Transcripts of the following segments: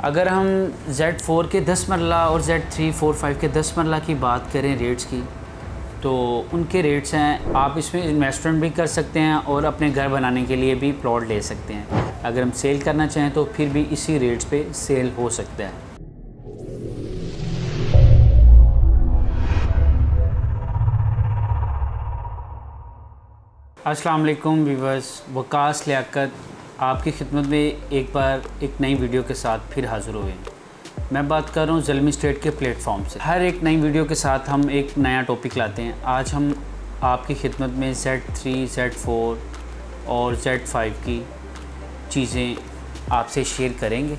अगर हम Z4 के 10 मरला और Z3, 4, 5 के 10 मरला की बात करें रेट्स की, तो उनके रेट्स हैं। आप इसमें इन्वेस्टमेंट भी कर सकते हैं और अपने घर बनाने के लिए भी प्लॉट ले सकते हैं। अगर हम सेल करना चाहें तो फिर भी इसी रेट्स पे सेल हो सकता है। अस्सलाम वालेकुम व्यूअर्स, वकास लियाकत आपकी खिदमत में एक बार एक नई वीडियो के साथ फिर हाज़िर हुए हैं। मैं बात कर रहा हूँ ज़ल्मी स्टेट के प्लेटफॉर्म से। हर एक नई वीडियो के साथ हम एक नया टॉपिक लाते हैं। आज हम आपकी खिदमत में Z3, Z4 और Z5 की चीज़ें आपसे शेयर करेंगे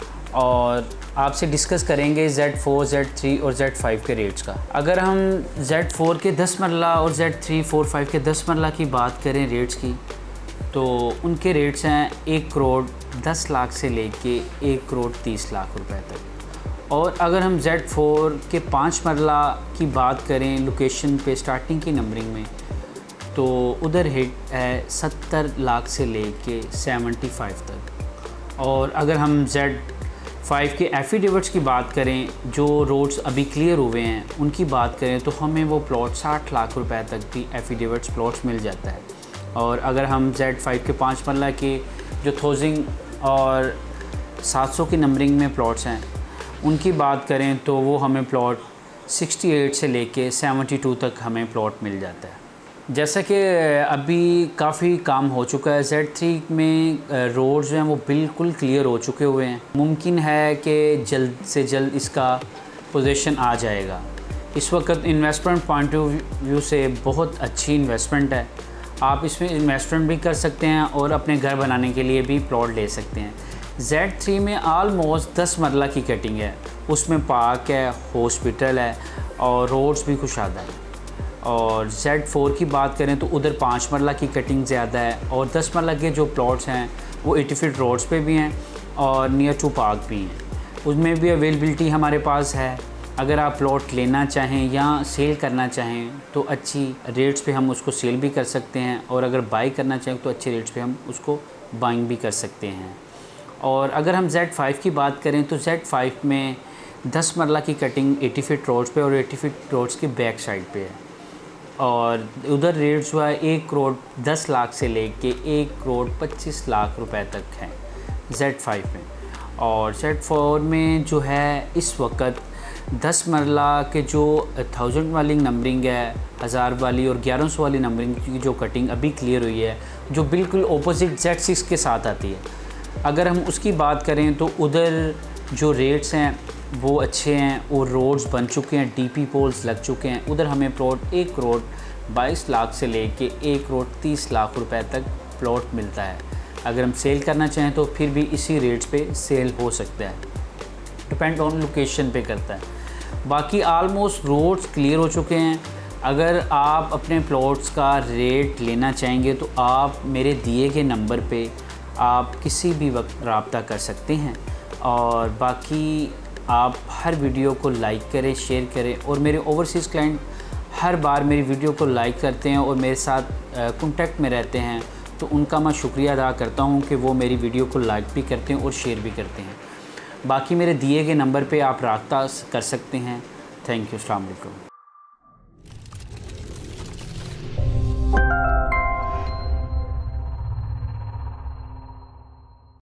और आपसे डिस्कस करेंगे Z4, Z3 और Z5 के रेट्स का। अगर हम Z4 के 10 मरला और Z3, 4, 5 के 10 मरला की बात करें रेट्स की, तो उनके रेट्स हैं 1 करोड़ 10 लाख से लेके 1 करोड़ 30 लाख रुपए तक। और अगर हम Z4 के 5 मरला की बात करें लोकेशन पे स्टार्टिंग की नंबरिंग में, तो उधर हिट है 70 लाख से लेके 75 तक। और अगर हम Z5 के एफिडेविट्स की बात करें, जो रोड्स अभी क्लियर हुए हैं उनकी बात करें, तो हमें वो प्लॉट 60 लाख रुपए तक भी एफिडेविट्स प्लॉट्स मिल जाता है। और अगर हम Z5 के 5 मरला के जो 1000 और 700 की नंबरिंग में प्लॉट्स हैं उनकी बात करें, तो वो हमें प्लॉट 68 से लेके 72 तक हमें प्लॉट मिल जाता है। जैसा कि अभी काफ़ी काम हो चुका है, Z3 में रोड्स जो हैं वो बिल्कुल क्लियर हो चुके हुए हैं। मुमकिन है कि जल्द से जल्द इसका पोजीशन आ जाएगा। इस वक्त इन्वेस्टमेंट पॉइंट ऑफ व्यू से बहुत अच्छी इन्वेस्टमेंट है। आप इसमें इन्वेस्टमेंट भी कर सकते हैं और अपने घर बनाने के लिए भी प्लॉट ले सकते हैं। Z3 में आलमोस्ट 10 मरला की कटिंग है, उसमें पार्क है, हॉस्पिटल है और रोड्स भी कुशादा है। और Z4 की बात करें तो उधर 5 मरला की कटिंग ज़्यादा है और 10 मरला के जो प्लॉट्स हैं वो 80 फीट रोड्स पे भी हैं और नियर टू पार्क भी हैं। उसमें भी अवेलेबिलिटी हमारे पास है। अगर आप प्लॉट लेना चाहें या सेल करना चाहें तो अच्छी रेट्स पे हम उसको सेल भी कर सकते हैं, और अगर बाई करना चाहें तो अच्छे रेट्स पे हम उसको बाइंग भी कर सकते हैं। और अगर हम Z5 की बात करें तो Z5 में 10 मरला की कटिंग 80 फीट रोड्स पे और 80 फीट रोड्स की बैक साइड पे है। और उधर रेट्स जो है 1 करोड़ 10 लाख से लेके 1 करोड़ 25 लाख रुपए तक है Z5 में। और Z4 में जो है इस वक्त 10 मरला के जो 1000 वाली नंबरिंग है, 1000 वाली और 1100 वाली नंबरिंग की जो कटिंग अभी क्लियर हुई है, जो बिल्कुल ऑपोजिट Z6 के साथ आती है, अगर हम उसकी बात करें तो उधर जो रेट्स हैं वो अच्छे हैं और रोड्स बन चुके हैं, डीपी पोल्स लग चुके हैं। उधर हमें प्लॉट 1 करोड़ 22 लाख से लेके 1 करोड़ 30 लाख रुपए तक प्लॉट मिलता है। अगर हम सेल करना चाहें तो फिर भी इसी रेट्स पे सेल हो सकता है, डिपेंड ऑन लोकेशन पे करता है। बाकी आलमोस्ट रोड्स क्लियर हो चुके हैं। अगर आप अपने प्लॉट्स का रेट लेना चाहेंगे तो आप मेरे दिए गए नंबर पे आप किसी भी वक्त रब्ता कर सकते हैं। और बाकी आप हर वीडियो को लाइक करें, शेयर करें। और मेरे ओवरसीज़ क्लाइंट हर बार मेरी वीडियो को लाइक करते हैं और मेरे साथ कॉन्टैक्ट में रहते हैं, तो उनका मैं शुक्रिया अदा करता हूं कि वो मेरी वीडियो को लाइक भी करते हैं और शेयर भी करते हैं। बाकी मेरे दिए गए नंबर पे आप रब्ता कर सकते हैं। थैंक यू, अस्सलाम वालेकुम।